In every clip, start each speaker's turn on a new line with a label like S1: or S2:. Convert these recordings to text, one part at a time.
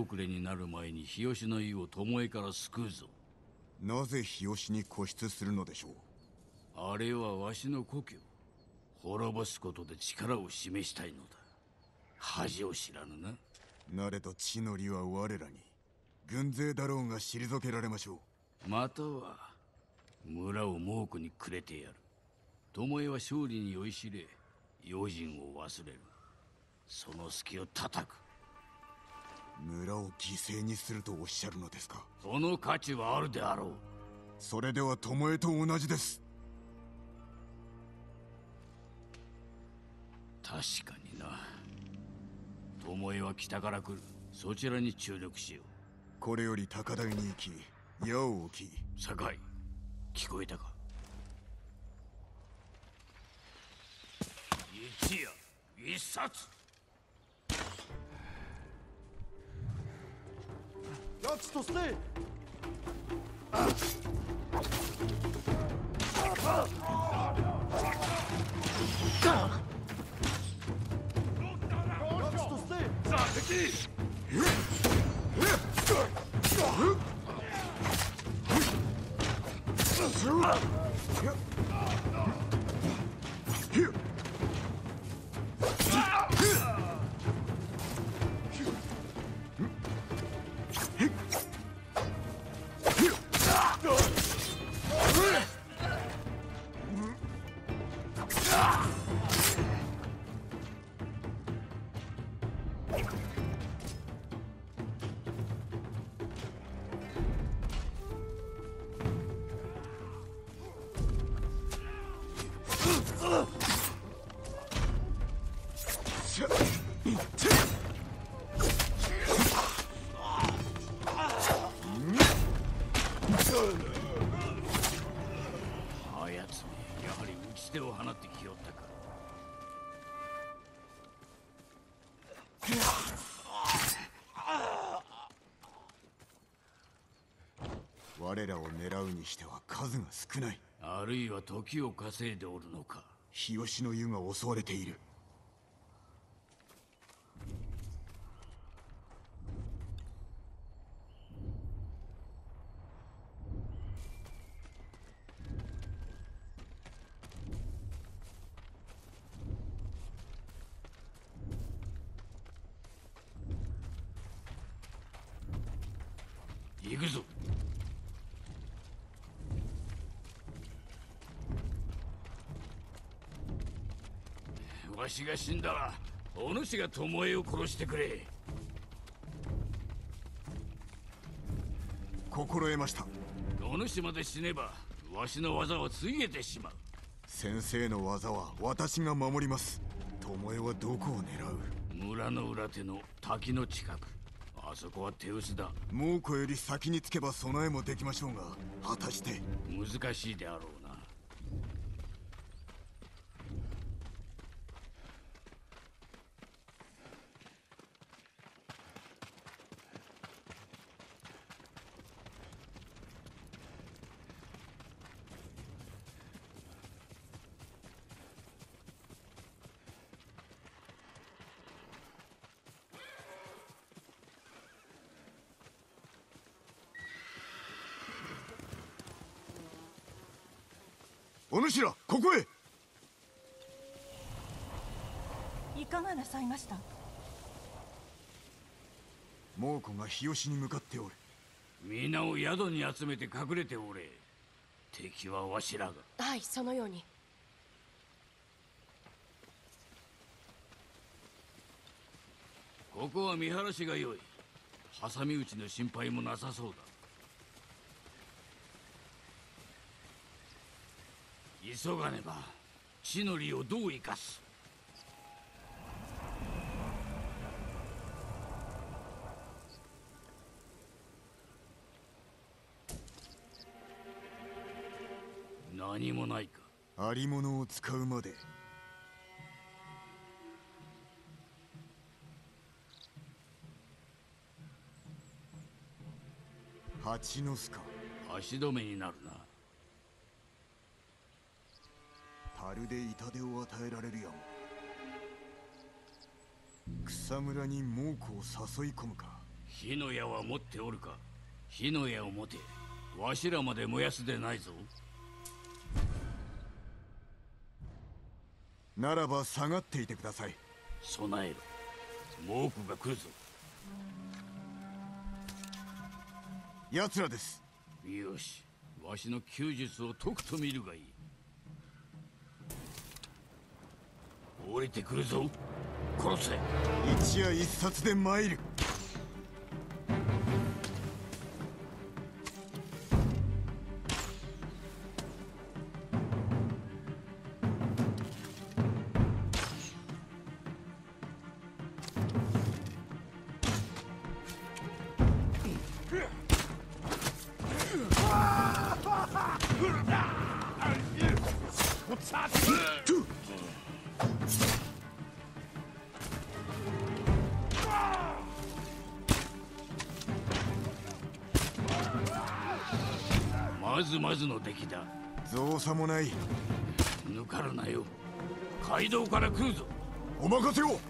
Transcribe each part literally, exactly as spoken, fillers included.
S1: 遅れになる前に日吉の湯を巴から救うぞ。
S2: なぜ日吉に固執するのでしょう。
S1: あれはわしの故郷。滅ぼすことで力を示したいのだ。恥を知らぬな。
S2: なれと地の利は我らに。軍勢だろうが退けられましょ
S1: う。または村を猛虎にくれてやる。巴は勝利に酔いしれ、用心を忘れる。その隙を叩く。
S2: 村を犠牲にするとおっしゃるのですか。
S1: その価値はあるであろう。
S2: それでは巴と同じです。
S1: 確かにな。巴は北から来る。そちらに注力しよう。
S2: これより高台に行き矢を置き。
S1: 酒井、聞こえたか。一夜一冊。
S3: That's to stay.
S2: 我らを狙うにしては数が少ない。
S1: あるいは時を稼いでおるのか。
S2: 日吉の湯が襲われている。
S1: 行くぞ。わしが死んだらお主が巴を殺してくれ。
S2: 心得ました。
S1: お主まで死ねばわしの技はついえてしまう。
S2: 先生の技は私が守ります。巴はどこを狙う。
S1: 村の裏手の滝の近く。あそこは手薄だ。
S2: 猛虎より先につけば備えもできましょうが、果たして。
S1: 難しいであろうな。
S2: お主らここへ。
S4: いかがなさいました。
S2: 猛虎が日吉に向かっておる。
S1: 皆を宿に集めて隠れておれ。敵はわしらが。
S5: はい、そのように。
S1: ここは見晴らしが良い。挟み撃ちの心配もなさそうだ。急がねば。地の利をどう生かす。何もないか。
S2: ありものを使うまで。蜂の巣か。
S1: 足止めになるな。
S2: 樽で痛手を与えられるやも。草むらに猛虎を誘い込むか。
S1: 火の矢は持っておるか。火の矢を持て。わしらまで燃やすでないぞ。
S2: ならば下がっていてください。
S1: 備えろ。猛虎が来るぞ。
S2: 奴らです。
S1: よし、わしの弓術を解くと見るがいい。降りてくるぞ。殺せ。
S2: 一夜一冊で参る。
S1: まずまずの出来だ。
S2: 造作もない。
S1: 抜かるなよ。街道から来るぞ。
S2: お任せを。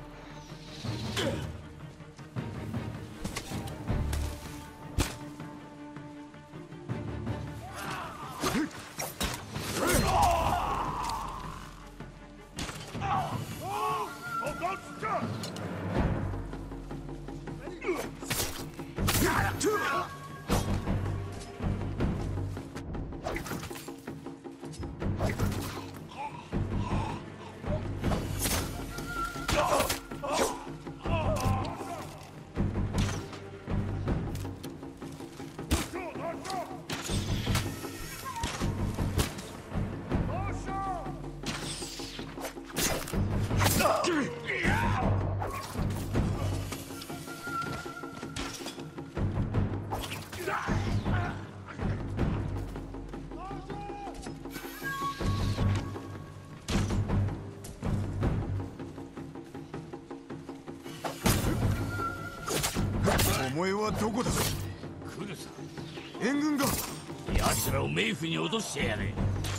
S2: 巴はどこだ。
S1: 来るさ。
S2: 援軍が。
S1: 奴らを冥府に脅してやれ。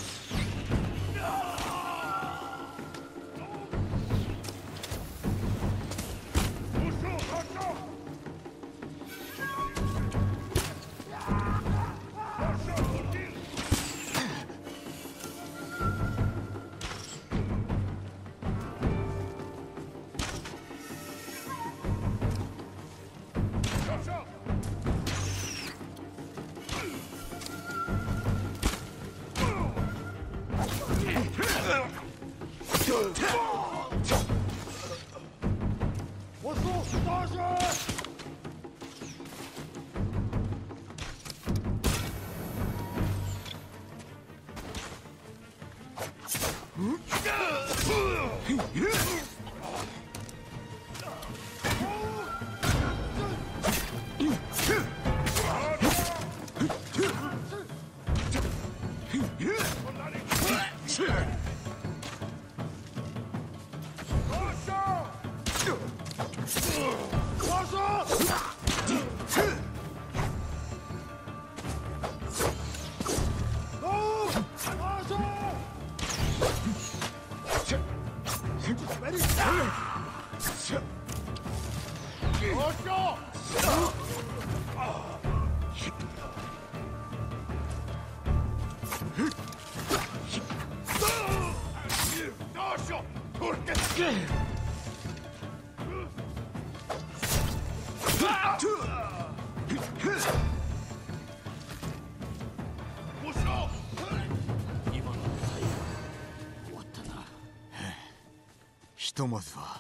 S2: ひとまずは。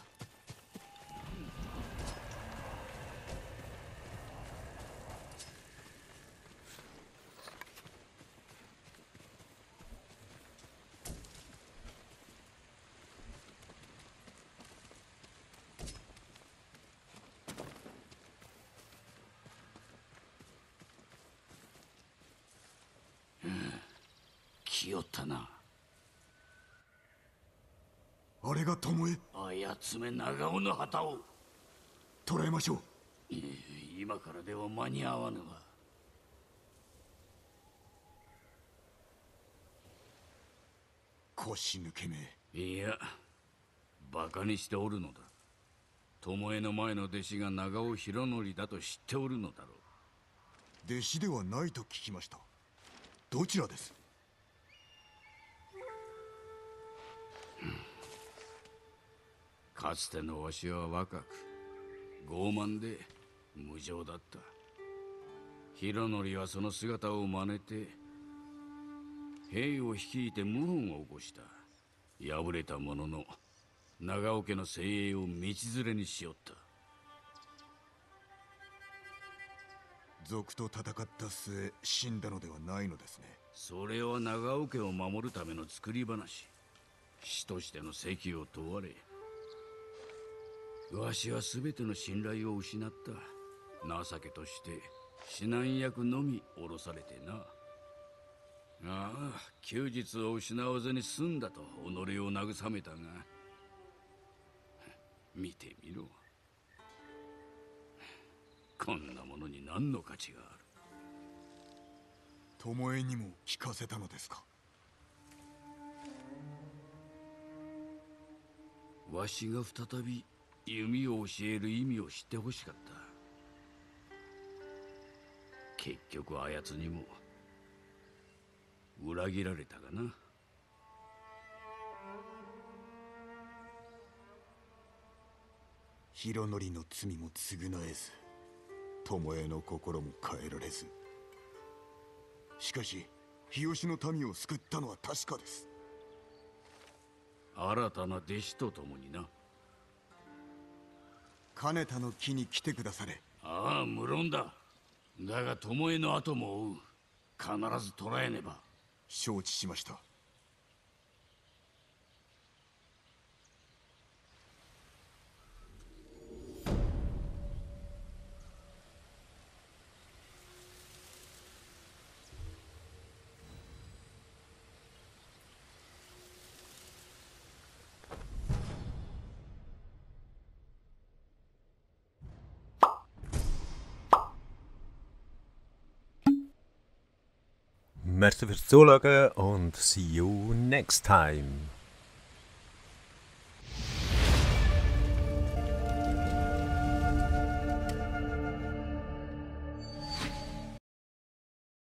S1: 来よったな。
S2: あれが巴。
S1: あやつめ長尾の旗を
S2: 捕らえましょう。
S1: 今からでは間に合わぬわ。
S2: 腰抜けめ。
S1: いや、バカにしておるのだ。 巴の前の弟子が長尾博則だと知っておるのだろう。
S2: 弟子ではないと聞きました。どちらです？
S1: かつてのわしは若く傲慢で無情だった。博則はその姿を真似て兵を率いて謀反を起こした。敗れたものの長尾家の精鋭を道連れにしよった。
S2: 賊と戦った末死んだのではないのですね。
S1: それは長尾家を守るための作り話。死としての責を問われ、わしは全ての信頼を失った。情けとして指南役のみ降ろされてな。ああ、休日を失わずに済んだと己を慰めたが、見てみろ。こんなものに何の価値がある。
S2: 巴にも聞かせたのですか？
S1: わしが再び弓を教える意味を知ってほしかった。結局あやつにも裏切られたがな。
S2: 博則の罪も償えず、巴の心も変えられず。しかし日吉の民を救ったのは確かです。
S1: 新たな弟子と共にな。
S2: 金田の木に来てくだされ。
S1: ああ、無論だ。だが巴の後も追う。必ず捕らえねば。
S2: 承知しました。
S5: Merci fürs Zuschauen und see you next time.